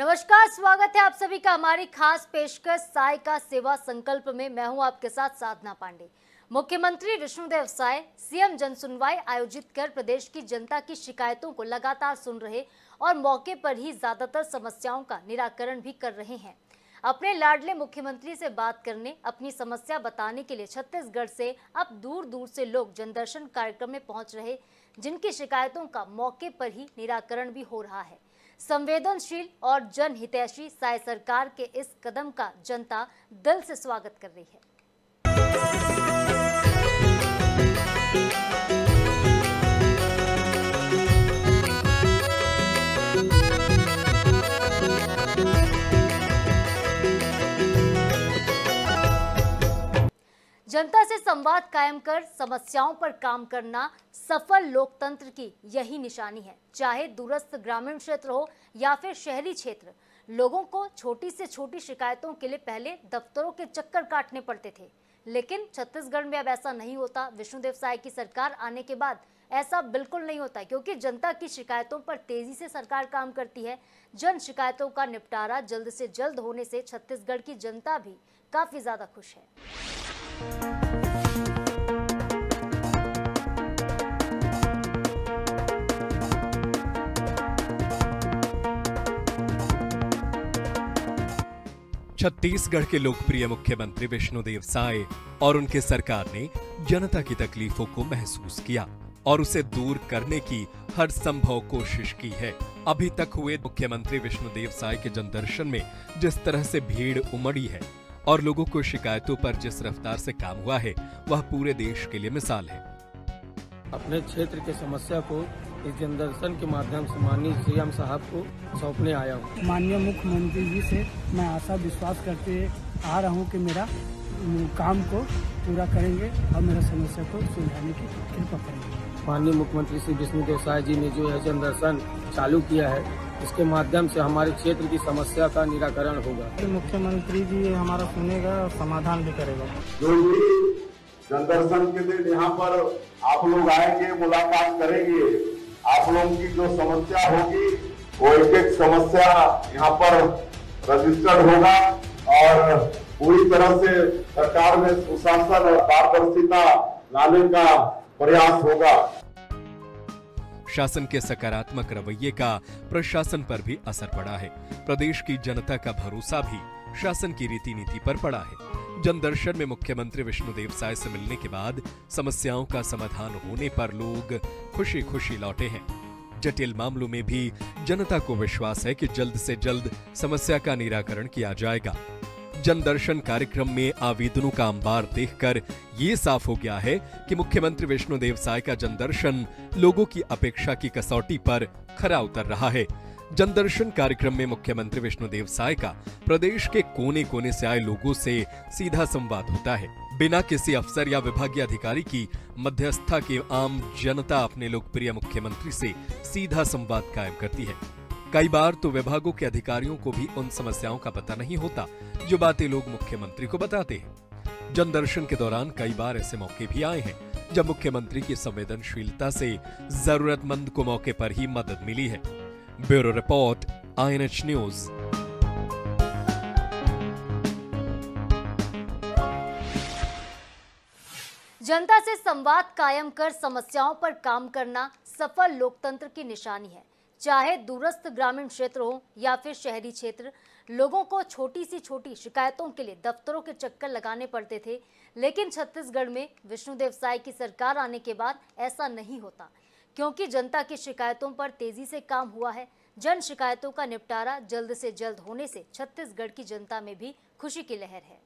नमस्कार, स्वागत है आप सभी का हमारी खास पेशकश साय का सेवा संकल्प में। मैं हूं आपके साथ साधना पांडे। मुख्यमंत्री विष्णुदेव साय सीएम जनसुनवाई आयोजित कर प्रदेश की जनता की शिकायतों को लगातार सुन रहे और मौके पर ही ज्यादातर समस्याओं का निराकरण भी कर रहे हैं। अपने लाडले मुख्यमंत्री से बात करने, अपनी समस्या बताने के लिए छत्तीसगढ़ से अब दूर दूर से लोग जनदर्शन कार्यक्रम में पहुंच रहे, जिनकी शिकायतों का मौके पर ही निराकरण भी हो रहा है। संवेदनशील और जनहितैषी साय सरकार के इस कदम का जनता दिल से स्वागत कर रही है। जनता से संवाद कायम कर समस्याओं पर काम करना सफल लोकतंत्र की यही निशानी है। चाहे दूरस्थ ग्रामीण क्षेत्र हो या फिर शहरी क्षेत्र, लोगों को छोटी से छोटी शिकायतों के लिए पहले दफ्तरों के चक्कर काटने पड़ते थे, लेकिन छत्तीसगढ़ में अब ऐसा नहीं होता। विष्णुदेव साय की सरकार आने के बाद ऐसा बिल्कुल नहीं होता, क्योंकि जनता की शिकायतों पर तेजी से सरकार काम करती है। जन शिकायतों का निपटारा जल्द से जल्द होने से छत्तीसगढ़ की जनता भी काफी ज्यादा खुश है। छत्तीसगढ़ के लोकप्रिय मुख्यमंत्री विष्णुदेव साय और उनके सरकार ने जनता की तकलीफों को महसूस किया और उसे दूर करने की हर संभव कोशिश की है। अभी तक हुए मुख्यमंत्री विष्णुदेव साय के जनदर्शन में जिस तरह से भीड़ उमड़ी है और लोगों को शिकायतों पर जिस रफ्तार से काम हुआ है, वह पूरे देश के लिए मिसाल है। अपने क्षेत्र की समस्या को इस जनदर्शन के माध्यम से माननीय सीएम साहब को सौंपने आया हूँ। माननीय मुख्यमंत्री जी से मैं आशा विश्वास करते आ रहा हूँ कि मेरा काम को पूरा करेंगे और मेरा समस्या को सुलझाने की कृपा करेंगे। माननीय मुख्यमंत्री श्री विष्णुदेव साय जी ने जो यह जनदर्शन चालू किया है, इसके माध्यम से हमारे क्षेत्र की समस्या का निराकरण होगा। मुख्यमंत्री जी हमारा सुनेगा और समाधान भी करेगा। जो भी जनदर्शन के दिन यहाँ पर आप लोग आएंगे, मुलाकात करेंगे, आप लोगों की जो समस्या होगी वो एक एक समस्या यहाँ पर रजिस्टर्ड होगा और पूरी तरह से सरकार में सुशासन और पारदर्शिता लाने का प्रयास होगा। शासन के सकारात्मक रवैये का प्रशासन पर भी असर पड़ा है। प्रदेश की जनता का भरोसा भी शासन की रीति नीति पर पड़ा है। जनदर्शन में मुख्यमंत्री विष्णुदेव साय से मिलने के बाद समस्याओं का समाधान होने पर लोग खुशी खुशी लौटे हैं। जटिल मामलों में भी जनता को विश्वास है कि जल्द से जल्द समस्या का निराकरण किया जाएगा। जनदर्शन कार्यक्रम में आवेदनों का अंबार देखकर ये साफ हो गया है कि मुख्यमंत्री विष्णुदेव साय का जनदर्शन लोगों की अपेक्षा की कसौटी पर खरा उतर रहा है। जनदर्शन कार्यक्रम में मुख्यमंत्री विष्णुदेव साय का प्रदेश के कोने कोने से आए लोगों से सीधा संवाद होता है। बिना किसी अफसर या विभागीय अधिकारी की मध्यस्थता के आम जनता अपने लोकप्रिय मुख्यमंत्री से सीधा संवाद कायम करती है। कई बार तो विभागों के अधिकारियों को भी उन समस्याओं का पता नहीं होता जो बातें लोग मुख्यमंत्री को बताते हैं। जनदर्शन के दौरान कई बार ऐसे मौके भी आए हैं जब मुख्यमंत्री की संवेदनशीलता से जरूरतमंद को मौके पर ही मदद मिली है। Bureau report, INH news. जनता से संवाद कायम कर समस्याओं पर काम करना सफल लोकतंत्र की निशानी है। चाहे दूरस्थ ग्रामीण क्षेत्र हो या फिर शहरी क्षेत्र, लोगों को छोटी सी छोटी शिकायतों के लिए दफ्तरों के चक्कर लगाने पड़ते थे, लेकिन छत्तीसगढ़ में विष्णुदेव साय की सरकार आने के बाद ऐसा नहीं होता, क्योंकि जनता की शिकायतों पर तेजी से काम हुआ है। जन शिकायतों का निपटारा जल्द से जल्द होने से छत्तीसगढ़ की जनता में भी खुशी की लहर है।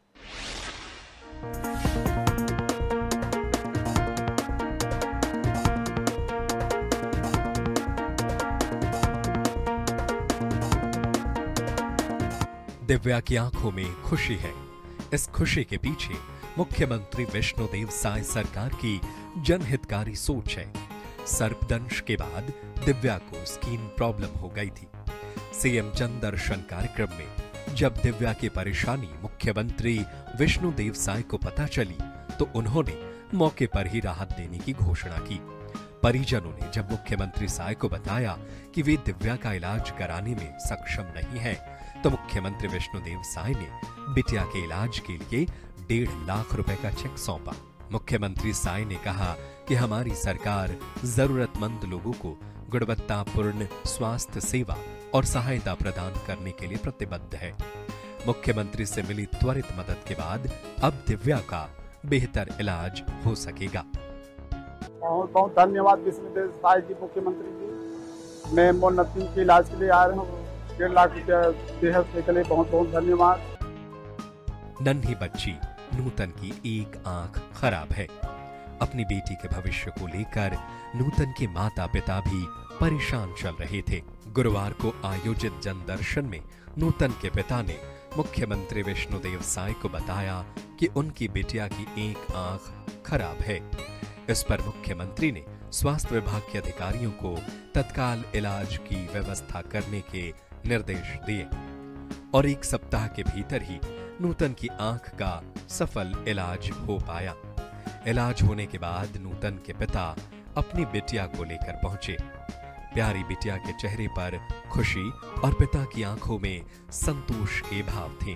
दिव्या की आंखों में खुशी है। इस खुशी के पीछे मुख्यमंत्री विष्णुदेव साय सरकार की जनहितकारी सोच है। सर्पदंश के बाद दिव्या को स्किन प्रॉब्लम हो गई थी। सीएम जनदर्शन कार्यक्रम में जब दिव्या की परेशानी मुख्यमंत्री विष्णुदेव साय को पता चली तो उन्होंने मौके पर ही राहत देने की घोषणा की। परिजनों ने जब मुख्यमंत्री साय को बताया कि वे दिव्या का इलाज कराने में सक्षम नहीं हैं, तो मुख्यमंत्री विष्णुदेव साय ने बिटिया के इलाज के लिए 1.5 लाख रुपए का चेक सौंपा। मुख्यमंत्री साय ने कहा कि हमारी सरकार जरूरतमंद लोगों को गुणवत्तापूर्ण स्वास्थ्य सेवा और सहायता प्रदान करने के लिए प्रतिबद्ध है। मुख्यमंत्री से मिली त्वरित मदद के बाद अब दिव्या का बेहतर इलाज हो सकेगा। बहुत बहुत धन्यवाद विष्णुदेव साय जी, मुख्यमंत्री जी। मैं मोनती के इलाज के लिए आ रहा हूँ, 1.5 लाख रुपया सेहत के लिए बहुत बहुत धन्यवाद। नन्ही बच्ची नूतन की एक आंख खराब है। अपनी बेटी के भविष्य को लेकर नूतन के माता पिता भी परेशान चल रहे थे। गुरुवार को आयोजित जनदर्शन में नूतन के पिता ने मुख्यमंत्री विष्णुदेव साय को बताया कि उनकी बिटिया की एक आंख खराब है। इस पर मुख्यमंत्री ने स्वास्थ्य विभाग के अधिकारियों को तत्काल इलाज की व्यवस्था करने के निर्देश दिए और 1 सप्ताह के भीतर ही नूतन की आंख का सफल इलाज हो पाया। इलाज होने के बाद नूतन के पिता अपनी बिटिया को लेकर पहुंचे। प्यारी बिटिया के चेहरे पर खुशी और पिता की आंखों में संतोष के भाव थे।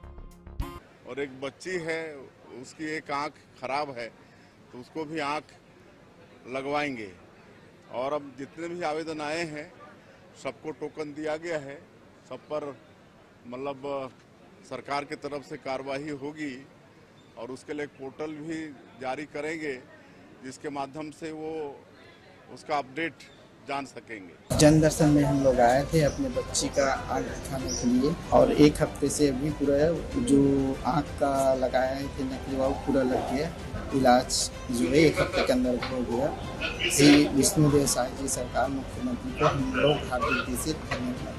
और एक बच्ची है, उसकी एक आंख खराब है, तो उसको भी आंख लगवाएंगे। और अब जितने भी आवेदन आए हैं सबको टोकन दिया गया है, सब पर मतलब सरकार की तरफ से कार्रवाई होगी और उसके लिए एक पोर्टल भी जारी करेंगे जिसके माध्यम से वो उसका अपडेट जान सकेंगे। जन दर्शन में हम लोग आए थे अपने बच्ची का आंख दिखाने के लिए और 1 हफ्ते से अभी पूरा जो आंख का लगाए थे नकली वो पूरा लग गया। इलाज जो है 1 हफ्ते के अंदर हो गया। श्री विष्णुदेव साय जी सरकार मुख्यमंत्री को हम लोग हार्दिक दिल से धन्यवाद।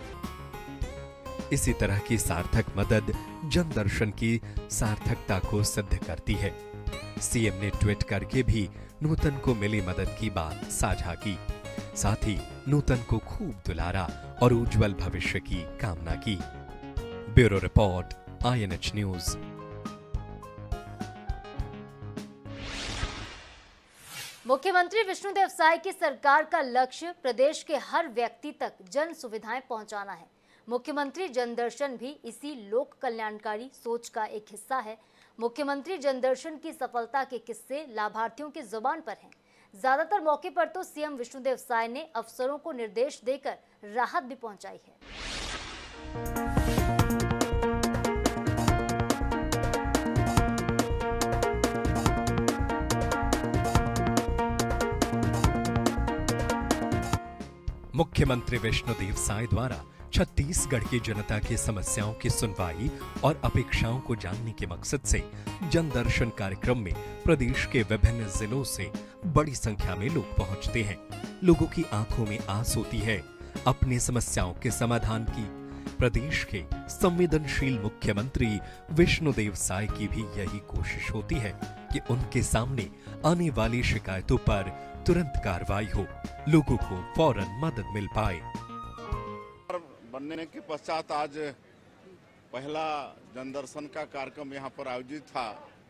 इसी तरह की सार्थक मदद जन दर्शन की सार्थकता को सिद्ध करती है। सीएम ने ट्वीट करके भी नूतन को मिली मदद की बात साझा की। साथ ही नूतन को खूब दुलारा और उज्जवल भविष्य की कामना की। Bureau report, INH news. मुख्यमंत्री विष्णुदेव साय की सरकार का लक्ष्य प्रदेश के हर व्यक्ति तक जन सुविधाएं पहुंचाना है। मुख्यमंत्री जनदर्शन भी इसी लोक कल्याणकारी सोच का एक हिस्सा है। मुख्यमंत्री जनदर्शन की सफलता के किस्से लाभार्थियों की जुबान पर हैं। ज्यादातर मौके पर तो सीएम विष्णुदेव साय ने अफसरों को निर्देश देकर राहत भी पहुंचाई है। मुख्यमंत्री विष्णुदेव साय द्वारा छत्तीसगढ़ की जनता की समस्याओं की सुनवाई और अपेक्षाओं को जानने के मकसद से जनदर्शन कार्यक्रम में प्रदेश के विभिन्न जिलों से बड़ी संख्या में लोग पहुंचते हैं। लोगों की आंखों में आस होती है अपनी समस्याओं के समाधान की। प्रदेश के संवेदनशील मुख्यमंत्री विष्णुदेव साय की भी यही कोशिश होती है कि उनके सामने आने वाली शिकायतों पर तुरंत कार्रवाई हो, लोगों को फौरन मदद मिल पाए। बनने के पश्चात आज पहला जनदर्शन का कार्यक्रम यहाँ पर आयोजित था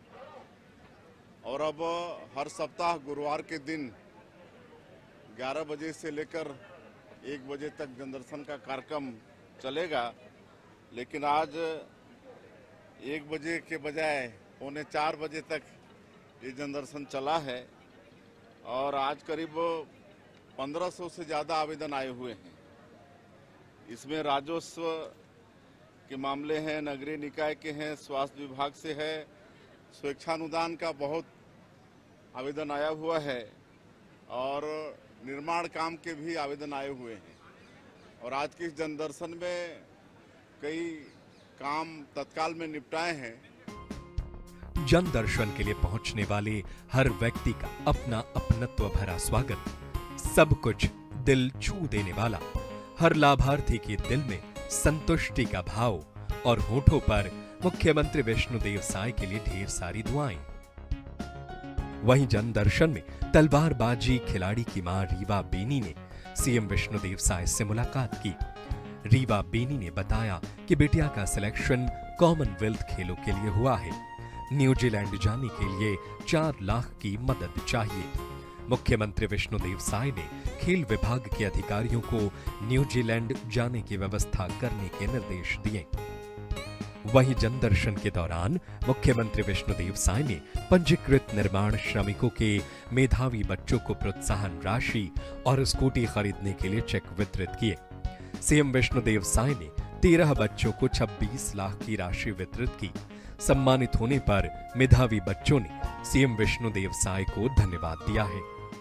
और अब हर सप्ताह गुरुवार के दिन 11 बजे से लेकर 1 बजे तक जनदर्शन का कार्यक्रम चलेगा। लेकिन आज 1 बजे के बजाय 3:45 बजे तक ये जनदर्शन चला है और आज करीब 1500 से ज़्यादा आवेदन आए हुए हैं। इसमें राजस्व के मामले हैं, नगरीय निकाय के हैं, स्वास्थ्य विभाग से है, स्वेच्छानुदान का बहुत आवेदन आया हुआ है और निर्माण काम के भी आवेदन आए हुए हैं। और आज के इस जनदर्शन में कई काम तत्काल में निपटाए हैं। जन दर्शन के लिए पहुंचने वाले हर व्यक्ति का अपना अपनत्व भरा स्वागत, सब कुछ दिल छू देने वाला, हर लाभार्थी के दिल में संतुष्टि का भाव और होठों पर मुख्यमंत्री विष्णुदेव साय के लिए ढेर सारी दुआएं। वहीं जन दर्शन में तलवारबाजी खिलाड़ी की मां रीवा बेनी ने सीएम विष्णुदेव साय से मुलाकात की। रीवा बेनी ने बताया कि बिटिया का सिलेक्शन कॉमनवेल्थ खेलों के लिए हुआ है। न्यूजीलैंड जाने के लिए 4 लाख की मदद चाहिए। मुख्यमंत्री विष्णुदेव साय ने खेल विभाग के अधिकारियों को न्यूजीलैंड जाने की व्यवस्था करने के निर्देश दिए। वहीं जनदर्शन के दौरान मुख्यमंत्री विष्णुदेव साय ने पंजीकृत निर्माण श्रमिकों के मेधावी बच्चों को प्रोत्साहन राशि और स्कूटी खरीदने के लिए चेक वितरित किए। सीएम विष्णुदेव साय ने 13 बच्चों को 26 लाख की राशि वितरित की। सम्मानित होने पर मेधावी बच्चों ने सीएम विष्णुदेव साय को धन्यवाद दिया है।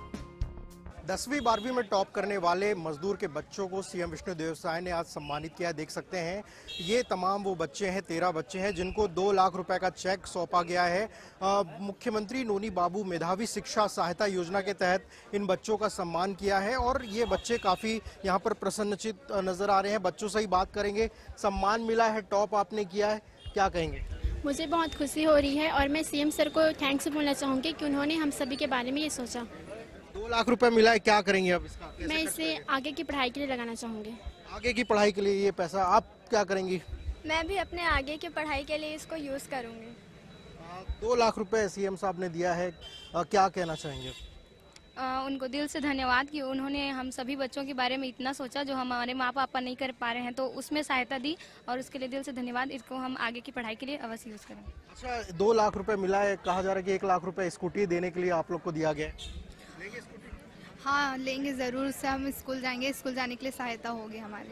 10वीं 12वीं में टॉप करने वाले मजदूर के बच्चों को सीएम विष्णुदेव साय ने आज सम्मानित किया। देख सकते हैं ये तमाम वो बच्चे हैं, 13 बच्चे हैं जिनको 2 लाख रुपए का चेक सौंपा गया है। मुख्यमंत्री नोनी बाबू मेधावी शिक्षा सहायता योजना के तहत इन बच्चों का सम्मान किया है और ये बच्चे काफ़ी यहाँ पर प्रसन्नचित नजर आ रहे हैं। बच्चों से ही बात करेंगे। सम्मान मिला है, टॉप आपने किया है, क्या कहेंगे? मुझे बहुत खुशी हो रही है और मैं सीएम सर को थैंक्स बोलना चाहूँगी कि उन्होंने हम सभी के बारे में ये सोचा। 2 लाख रुपए मिला है, क्या करेंगे अब इसका? मैं इसे आगे की पढ़ाई के लिए लगाना चाहूँगी। आगे की पढ़ाई के लिए ये पैसा आप क्या करेंगी? मैं भी अपने आगे की पढ़ाई के लिए इसको यूज़ करूँगी। 2 लाख रुपए सीएम साहब ने दिया है, क्या कहना चाहेंगे? उनको दिल से धन्यवाद कि उन्होंने हम सभी बच्चों के बारे में इतना सोचा जो हमारे माँ पापा नहीं कर पा रहे हैं, तो उसमें सहायता दी और उसके लिए दिल से धन्यवाद। इसको हम आगे की पढ़ाई के लिए अवश्य यूज़ करेंगे। अच्छा, 2 लाख रुपए मिला है, कहा जा रहा है कि 1 लाख रुपए स्कूटी देने के लिए आप लोग को दिया गया है। लेंगे स्कूटी? हाँ लेंगे ज़रूर, उससे हम स्कूल जाएंगे, स्कूल जाने के लिए सहायता होगी हमारे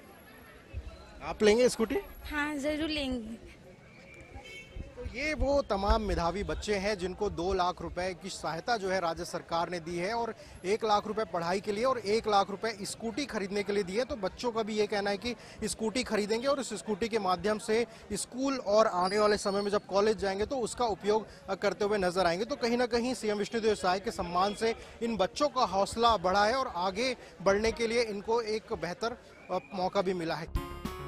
लिए। आप लेंगे स्कूटी? हाँ ज़रूर लेंगे। तो ये वो तमाम मेधावी बच्चे हैं जिनको 2 लाख रुपए की सहायता जो है राज्य सरकार ने दी है और 1 लाख रुपए पढ़ाई के लिए और 1 लाख रुपए स्कूटी खरीदने के लिए दिए। तो बच्चों का भी ये कहना है कि स्कूटी खरीदेंगे और इस स्कूटी के माध्यम से स्कूल और आने वाले समय में जब कॉलेज जाएंगे तो उसका उपयोग करते हुए नजर आएंगे। तो कहीं ना कहीं सीएम विष्णुदेव साय के सम्मान से इन बच्चों का हौसला बढ़ा है और आगे बढ़ने के लिए इनको एक बेहतर मौका भी मिला है।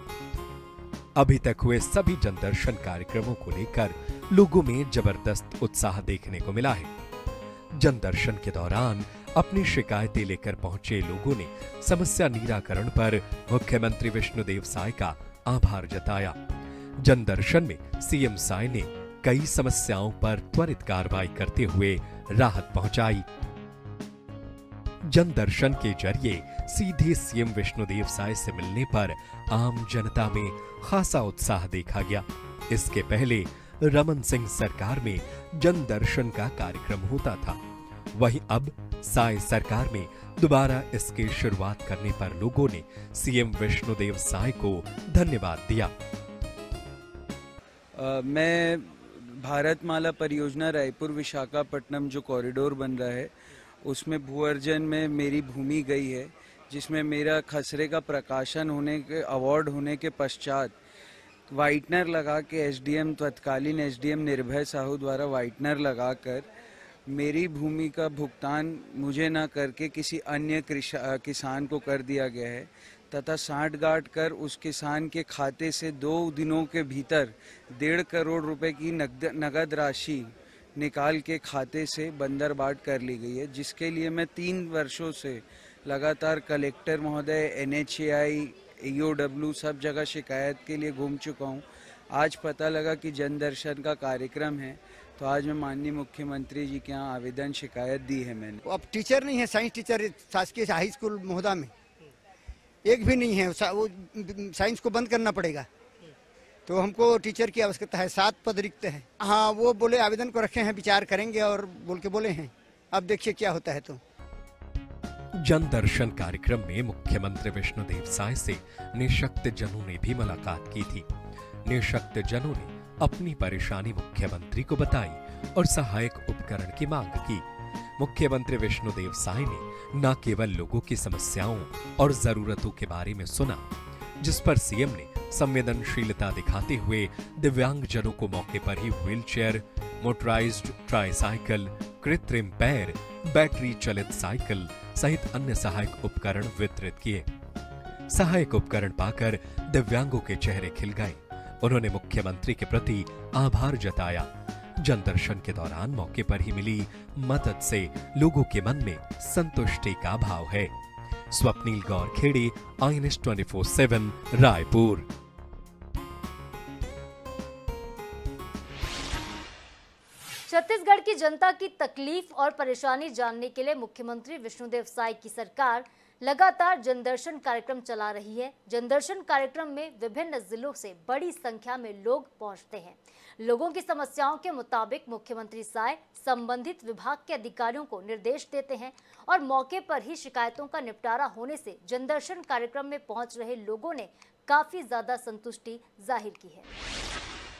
अभी तक हुए सभी जनदर्शन कार्यक्रमों को लेकर लोगों में जबरदस्त उत्साह देखने को मिला है। जनदर्शन के दौरान अपनी शिकायतें लेकर पहुंचे लोगों ने समस्या निराकरण पर मुख्यमंत्री विष्णुदेव साय का आभार जताया। जनदर्शन में सीएम साय ने कई समस्याओं पर त्वरित कार्रवाई करते हुए राहत पहुंचाई। जनदर्शन के जरिए सीधे सीएम विष्णुदेव साय से मिलने पर आम जनता में खासा उत्साह देखा गया। इसके पहले रमन सिंह सरकार में जनदर्शन का कार्यक्रम होता था, वहीं अब साय सरकार में दोबारा इसकी शुरुआत करने पर लोगों ने सीएम विष्णुदेव साय को धन्यवाद दिया। मैं भारतमाला परियोजना रायपुर विशाखापट्टनम जो कॉरिडोर बन रहा है उसमें भूअर्जन में मेरी भूमि गई है, जिसमें मेरा खसरे का प्रकाशन होने के अवार्ड होने के पश्चात वाइटनर लगा के एसडीएम तत्कालीन एसडीएम निर्भय साहू द्वारा वाइटनर लगाकर मेरी भूमि का भुगतान मुझे न करके किसी अन्य किसान को कर दिया गया है तथा सांठगांठ कर उस किसान के खाते से 2 दिनों के भीतर 1.5 करोड़ रुपए की नगद राशि निकाल के खाते से बंदरबाट कर ली गई है, जिसके लिए मैं 3 वर्षों से लगातार कलेक्टर महोदय, NHAI, EOW सब जगह शिकायत के लिए घूम चुका हूँ। आज पता लगा कि जनदर्शन का कार्यक्रम है, तो आज मैं माननीय मुख्यमंत्री जी के यहाँ आवेदन शिकायत दी है मैंने। अब टीचर नहीं है, साइंस टीचर शासकीय हाई स्कूल महोदा में एक भी नहीं है, वो साइंस को बंद करना पड़ेगा, तो हमको टीचर की आवश्यकता है। 7 पद रिक्त है। हाँ, वो बोले आवेदन को रखे हैं, विचार करेंगे और बोल के बोले हैं, अब देखिए क्या होता है। तो जनदर्शन कार्यक्रम में मुख्यमंत्री विष्णुदेव साय से निःशक्त जनों ने भी मुलाकात की थी। निःशक्त जनों ने अपनी परेशानी मुख्यमंत्री को बताई और सहायक उपकरण की मांग की। मुख्यमंत्री विष्णुदेव साय ने न केवल लोगों की समस्याओं और जरूरतों के बारे में सुना, जिस पर सीएम ने संवेदनशीलता दिखाते हुए दिव्यांगजनों को मौके पर ही व्हीलचेयर, मोटराइज्ड ट्राईसाइकिल, कृत्रिम पैर, बैटरी चलित साइकिल सहित अन्य सहायक उपकरण वितरित किए। सहायक उपकरण पाकर दिव्यांगों के चेहरे खिल गए। उन्होंने मुख्यमंत्री के प्रति आभार जताया। जनदर्शन के दौरान मौके पर ही मिली मदद से लोगों के मन में संतुष्टि का भाव है। स्वप्नील गौर खेड़े, INS 24/7 रायपुर। छत्तीसगढ़ की जनता की तकलीफ और परेशानी जानने के लिए मुख्यमंत्री विष्णुदेव साय की सरकार लगातार जनदर्शन कार्यक्रम चला रही है। जनदर्शन कार्यक्रम में विभिन्न जिलों से बड़ी संख्या में लोग पहुंचते हैं। लोगों की समस्याओं के मुताबिक मुख्यमंत्री साय संबंधित विभाग के अधिकारियों को निर्देश देते हैं और मौके पर ही शिकायतों का निपटारा होने से जनदर्शन कार्यक्रम में पहुंच रहे लोगों ने काफी ज्यादा संतुष्टि जाहिर की है।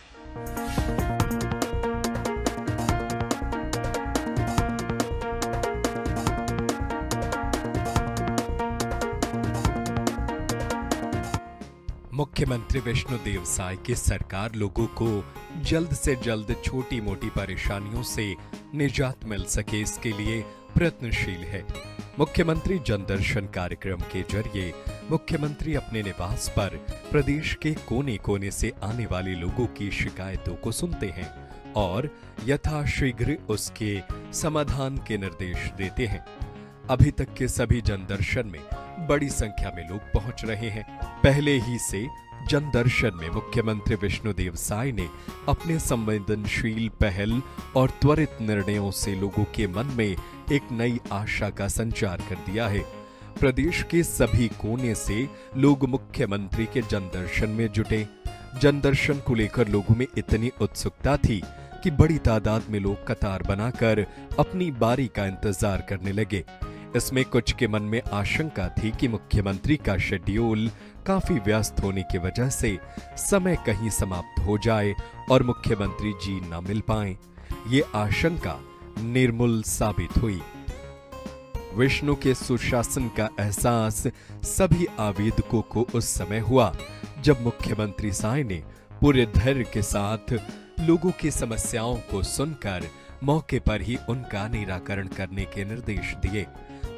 मुख्यमंत्री विष्णुदेव साय की सरकार लोगों को जल्द से जल्द छोटी मोटी परेशानियों से निजात मिल सके, इसके लिए प्रयत्नशील है। मुख्यमंत्री जनदर्शन कार्यक्रम के जरिए मुख्यमंत्री अपने निवास पर प्रदेश के कोने कोने से आने वाले लोगों की शिकायतों को सुनते हैं और यथाशीघ्र उसके समाधान के निर्देश देते हैं। अभी तक के सभी जनदर्शन में बड़ी संख्या में लोग पहुंच रहे हैं। पहले ही से जनदर्शन में मुख्यमंत्री विष्णुदेव साय ने अपने संवेदनशील पहल और त्वरित निर्णयों से लोगों के मन में एक नई आशा का संचार कर दिया है। प्रदेश के सभी कोने से लोग मुख्यमंत्री के जनदर्शन में जुटे। जनदर्शन को लेकर लोगों में इतनी उत्सुकता थी कि बड़ी तादाद में लोग कतार बनाकर अपनी बारी का इंतजार करने लगे। इसमें कुछ के मन में आशंका थी कि मुख्यमंत्री का शेड्यूल काफी व्यस्त होने की वजह से समय कहीं समाप्त हो जाए और मुख्यमंत्री जी न मिल पाएं। ये आशंका निर्मूल साबित हुई। विष्णु के सुशासन का एहसास सभी आवेदकों को उस समय हुआ जब मुख्यमंत्री साय ने पूरे धैर्य के साथ लोगों की समस्याओं को सुनकर मौके पर ही उनका निराकरण करने के निर्देश दिए।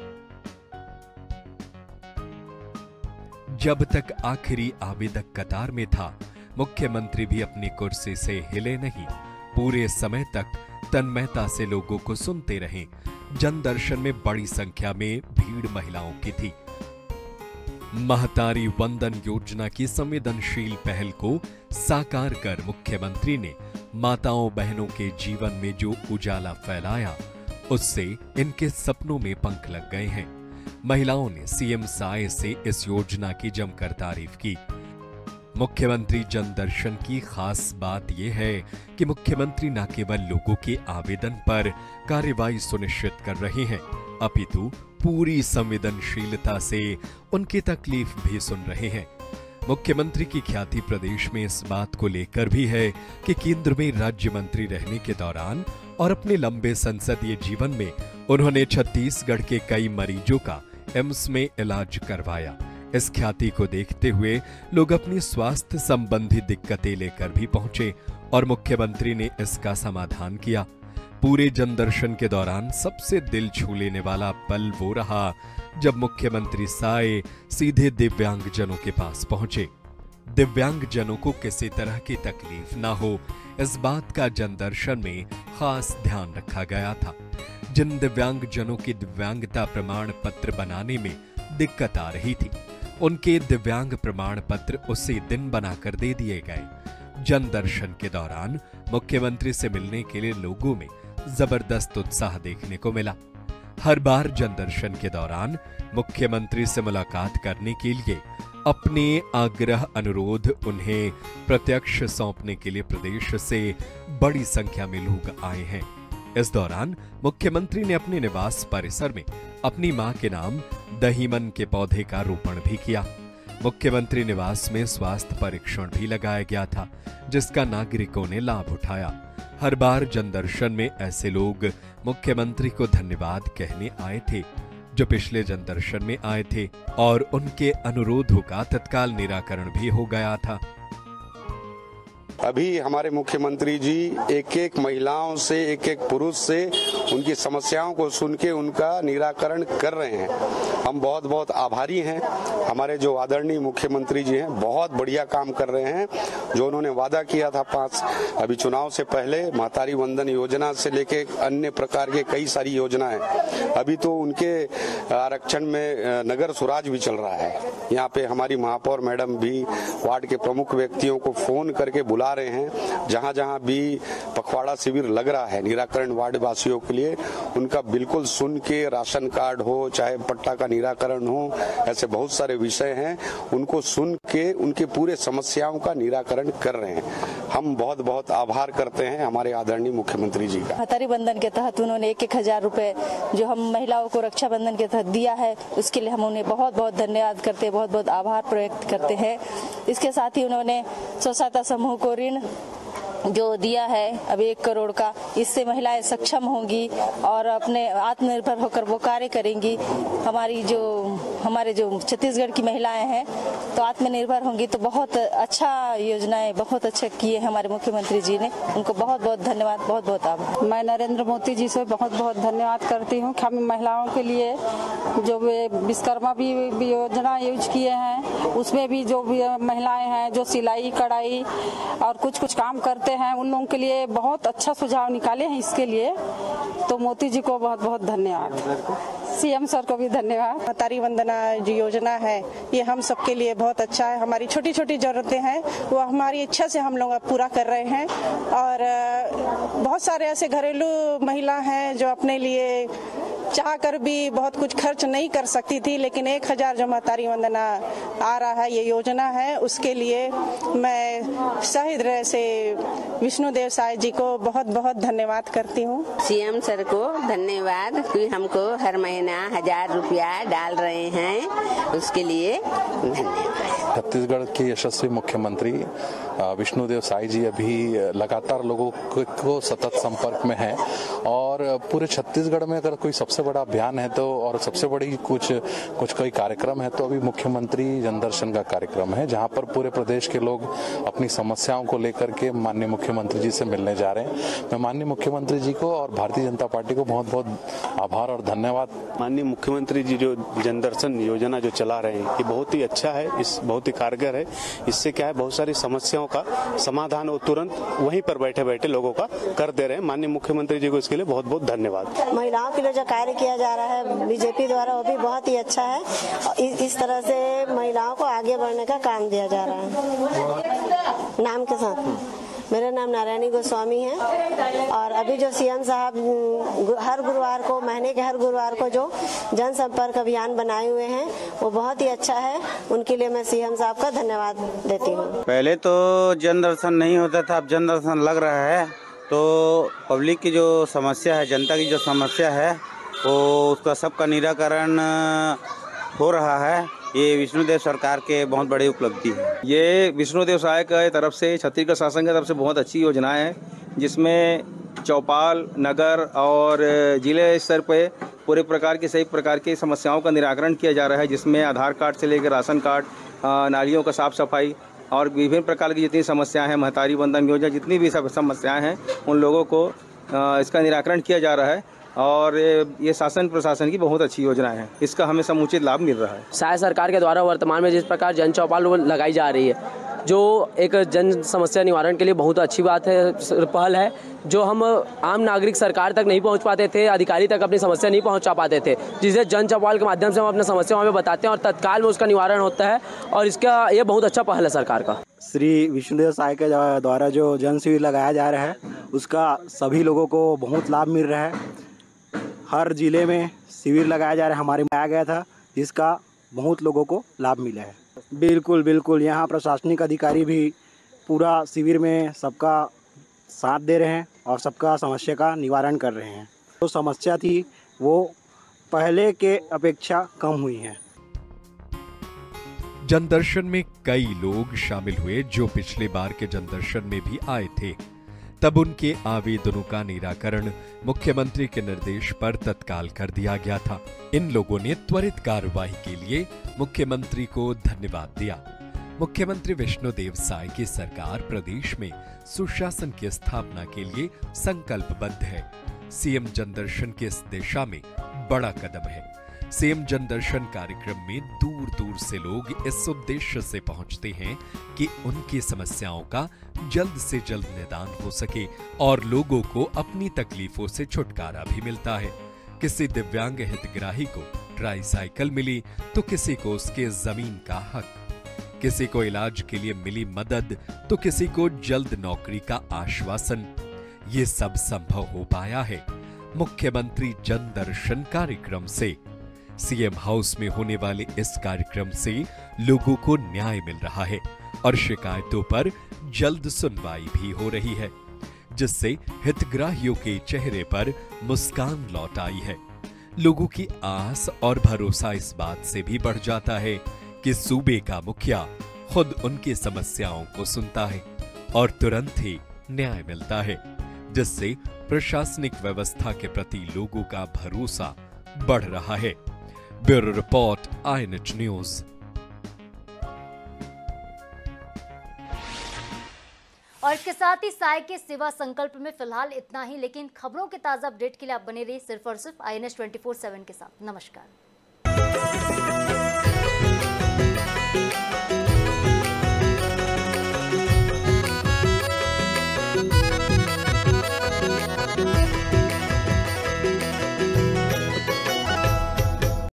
जब तक आखिरी आवेदक कतार में था, मुख्यमंत्री भी अपनी कुर्सी से हिले नहीं। पूरे समय तक तन्मयता से लोगों को सुनते रहे। जनदर्शन में बड़ी संख्या में भीड़ महिलाओं की थी। महतारी वंदन योजना की संवेदनशील पहल को साकार कर मुख्यमंत्री ने माताओं बहनों के जीवन में जो उजाला फैलाया, उससे इनके सपनों में पंख लग गए हैं। महिलाओं ने सीएम साय से इस योजना की जमकर तारीफ की। मुख्यमंत्री जनदर्शन की खास बात यह है कि मुख्यमंत्री न केवल लोगों के आवेदन पर कार्रवाई सुनिश्चित कर रहे हैं, अपितु पूरी संवेदनशीलता से उनकी तकलीफ भी सुन रहे हैं। मुख्यमंत्री की ख्याति प्रदेश में इस बात को लेकर भी है कि केंद्र में राज्य मंत्री रहने के दौरान और अपने लंबे संसदीय जीवन में उन्होंने छत्तीसगढ़ के कई मरीजों का एम्स में इलाज करवाया। इस ख्याति को देखते हुए लोग अपनी स्वास्थ्य संबंधी दिक्कतें लेकर भी पहुंचे और मुख्यमंत्री ने इसका समाधान किया। पूरे जनदर्शन के दौरान सबसे दिल छू लेने वाला पल वो रहा जब मुख्यमंत्री साय सीधे दिव्यांगजनों के पास पहुंचे। दिव्यांगजनों को किसी तरह की तकलीफ ना हो, इस बात का जनदर्शन में खास ध्यान रखा गया था। जिन दिव्यांगजनों की दिव्यांगता प्रमाण पत्र बनाने में दिक्कत आ रही थी, उनके दिव्यांग प्रमाण पत्र उसी दिन बनाकर दे दिए गए। जनदर्शन के दौरान मुख्यमंत्री से मिलने के लिए लोगों में जबरदस्त उत्साह देखने को मिला। हर बार जनदर्शन के दौरान मुख्यमंत्री से मुलाकात करने के लिए अपने आग्रह अनुरोध उन्हें प्रत्यक्ष सौंपने के लिए प्रदेश से बड़ी संख्या में लोग आए हैं। इस दौरान मुख्यमंत्री ने अपने निवास परिसर में अपनी मां के नाम दहीमन के पौधे का रोपण भी किया। मुख्यमंत्री निवास में स्वास्थ्य परीक्षण भी लगाया गया था, जिसका नागरिकों ने लाभ उठाया। हर बार जनदर्शन में ऐसे लोग मुख्यमंत्री को धन्यवाद कहने आए थे जो पिछले जनदर्शन में आए थे और उनके अनुरोधों का तत्काल निराकरण भी हो गया था। अभी हमारे मुख्यमंत्री जी एक एक महिलाओं से, एक एक पुरुष से उनकी समस्याओं को सुन के उनका निराकरण कर रहे हैं। हम बहुत बहुत आभारी हैं। हमारे जो आदरणीय मुख्यमंत्री जी हैं, बहुत बढ़िया काम कर रहे हैं। जो उन्होंने वादा किया था अभी चुनाव से पहले, महतारी वंदन योजना से लेके अन्य प्रकार के कई सारी योजनाएं, अभी तो उनके आरक्षण में नगर स्वराज भी चल रहा है। यहाँ पे हमारी महापौर मैडम भी वार्ड के प्रमुख व्यक्तियों को फोन करके बुला रहे हैं। जहाँ जहाँ भी पखवाड़ा शिविर लग रहा है निराकरण वार्ड वासियों के लिए, उनका बिल्कुल सुन के राशन कार्ड हो चाहे पट्टा का निराकरण हो, ऐसे बहुत सारे विषय हैं, उनको सुन के उनके पूरे समस्याओं का निराकरण कर रहे हैं। हम बहुत बहुत आभार करते हैं हमारे आदरणीय मुख्यमंत्री जी का। महतारी बंधन के तहत उन्होंने 1,000 रुपए जो हम महिलाओं को रक्षाबंधन के तहत दिया है, उसके लिए हम उन्हें बहुत बहुत धन्यवाद करते हैं, बहुत बहुत आभार व्यक्त करते हैं। इसके साथ ही उन्होंने स्वसहायता समूह को ऋण जो दिया है अब 1 करोड़ का, इससे महिलाएं सक्षम होंगी और अपने आत्मनिर्भर होकर वो कार्य करेंगी। हमारे जो छत्तीसगढ़ की महिलाएं हैं तो आत्मनिर्भर होंगी, तो बहुत अच्छा योजनाएं बहुत अच्छा किए हमारे मुख्यमंत्री जी ने, उनको बहुत बहुत धन्यवाद, बहुत बहुत आभार। मैं नरेंद्र मोदी जी से बहुत बहुत धन्यवाद करती हूँ। हम महिलाओं के लिए जो विश्वकर्मा भी योजना यूज किए हैं, उसमें भी जो महिलाएं हैं जो सिलाई कढ़ाई और कुछ काम करते हैं, उन लोगों के लिए बहुत अच्छा सुझाव निकाले हैं। इसके लिए तो मोदी जी को बहुत बहुत धन्यवाद, सीएम सर को भी धन्यवाद। महतारी वंदना जो योजना है ये हम सबके लिए बहुत अच्छा है। हमारी छोटी छोटी जरूरतें हैं वो हमारी इच्छा से हम लोग पूरा कर रहे हैं, और बहुत सारे ऐसे घरेलू महिला हैं जो अपने लिए चाह कर भी बहुत कुछ खर्च नहीं कर सकती थी, लेकिन 1,000 जो महतारी वंदना आ रहा है, ये योजना है, उसके लिए मैं सही हृदय से विष्णुदेव साय जी को बहुत बहुत धन्यवाद करती हूँ। सीएम सर को धन्यवाद कि हमको हर महीना 1,000 रुपया डाल रहे हैं, उसके लिए धन्यवाद। छत्तीसगढ़ के यशस्वी मुख्यमंत्री विष्णुदेव साय जी अभी लगातार लोगों को सतत संपर्क में हैं, और पूरे छत्तीसगढ़ में अगर कोई सबसे बड़ा अभियान है तो, और सबसे बड़ी कुछ कोई कार्यक्रम है तो अभी मुख्यमंत्री जनदर्शन का कार्यक्रम है, जहां पर पूरे प्रदेश के लोग अपनी समस्याओं को लेकर के माननीय मुख्यमंत्री जी से मिलने जा रहे हैं। मैं माननीय मुख्यमंत्री जी को और भारतीय जनता पार्टी को बहुत बहुत आभार और धन्यवाद। माननीय मुख्यमंत्री जी जो जनदर्शन योजना जो चला रहे हैं ये बहुत ही अच्छा है, इस बहुत ही कारगर है। इससे क्या है, बहुत सारी समस्याओं का समाधान वो तुरंत वहीं पर बैठे बैठे लोगों का कर दे रहे हैं। माननीय मुख्यमंत्री जी को इसके लिए बहुत बहुत धन्यवाद। महिलाओं के लिए जो कार्य किया जा रहा है बीजेपी द्वारा वो भी बहुत ही अच्छा है, इस तरह से महिलाओं को आगे बढ़ने का काम दिया जा रहा है। नाम के साथ मेरा नाम नारायणी गोस्वामी है, और अभी जो सीएम साहब हर गुरुवार को, महीने के हर गुरुवार को जो जनसंपर्क अभियान बनाए हुए हैं वो बहुत ही अच्छा है, उनके लिए मैं सीएम साहब का धन्यवाद देती हूँ। पहले तो जन दर्शन नहीं होता था, अब जन दर्शन लग रहा है, तो पब्लिक की जो समस्या है, जनता की जो समस्या है वो उसका सबका निराकरण हो रहा है। ये विष्णुदेव सरकार के बहुत बड़ी उपलब्धि है। ये विष्णुदेव साय की तरफ से, छत्तीसगढ़ शासन की तरफ से बहुत अच्छी योजनाएं हैं, जिसमें चौपाल, नगर और जिले स्तर पे पूरे प्रकार की सही प्रकार की समस्याओं का निराकरण किया जा रहा है, जिसमें आधार कार्ड से लेकर राशन कार्ड, नालियों का साफ सफाई और विभिन्न प्रकार की जितनी समस्याएं हैं, महतारी बंधन योजना, जितनी भी सब समस्याएं हैं उन लोगों को इसका निराकरण किया जा रहा है, और ये शासन प्रशासन की बहुत अच्छी योजना है, इसका हमें समुचित लाभ मिल रहा है। साय सरकार के द्वारा वर्तमान में जिस प्रकार जन चौपाल लगाई जा रही है, जो एक जन समस्या निवारण के लिए बहुत अच्छी बात है, पहल है, जो हम आम नागरिक सरकार तक नहीं पहुंच पाते थे, अधिकारी तक अपनी समस्या नहीं पहुंचा पाते थे, जिसे जन चौपाल के माध्यम से हम अपनी समस्या वहाँ पे बताते हैं और तत्काल में उसका निवारण होता है, और इसका ये बहुत अच्छा पहल है सरकार का। श्री विष्णुदेव साय के द्वारा जो जन शिविर लगाया जा रहा है उसका सभी लोगों को बहुत लाभ मिल रहा है। हर जिले में शिविर लगाया जा रहा है, हमारे में आया गया था, जिसका बहुत लोगों को लाभ मिला है। बिल्कुल बिल्कुल, यहाँ प्रशासनिक अधिकारी भी पूरा शिविर में सबका साथ दे रहे हैं और सबका समस्या का निवारण कर रहे हैं। जो समस्या थी वो पहले के अपेक्षा कम हुई है। जनदर्शन में कई लोग शामिल हुए जो पिछले बार के जनदर्शन में भी आए थे। तब उनके आवेदनों का निराकरण मुख्यमंत्री के निर्देश पर तत्काल कर दिया गया था। इन लोगों ने त्वरित कार्रवाई के लिए मुख्यमंत्री को धन्यवाद दिया। मुख्यमंत्री विष्णुदेव साय की सरकार प्रदेश में सुशासन की स्थापना के लिए संकल्पबद्ध है। सीएम जनदर्शन की इस दिशा में बड़ा कदम है। सीएम जनदर्शन कार्यक्रम में दूर दूर से लोग इस उद्देश्य से पहुंचते हैं कि उनकी समस्याओं का जल्द से जल्द निदान हो सके और लोगों को अपनी तकलीफों से छुटकारा भी मिलता है। किसी दिव्यांग हितग्राही को ट्राईसाइकिल मिली तो किसी को उसके जमीन का हक, किसी को इलाज के लिए मिली मदद तो किसी को जल्द नौकरी का आश्वासन। ये सब संभव हो पाया है मुख्यमंत्री जन दर्शन कार्यक्रम से। सीएम हाउस में होने वाले इस कार्यक्रम से लोगों को न्याय मिल रहा है और शिकायतों पर जल्द सुनवाई भी हो रही है, जिससे हितग्राहियों के चेहरे पर मुस्कान लौट आई है। लोगों की आस और भरोसा इस बात से भी बढ़ जाता है कि सूबे का मुखिया खुद उनकी समस्याओं को सुनता है और तुरंत ही न्याय मिलता है, जिससे प्रशासनिक व्यवस्था के प्रति लोगों का भरोसा बढ़ रहा है। Bureau report, INH news. और इसके साथ ही साय के सेवा संकल्प में फिलहाल इतना ही, लेकिन खबरों के ताजा अपडेट के लिए आप बने रहिए सिर्फ और सिर्फ INH 24/7 के साथ। नमस्कार।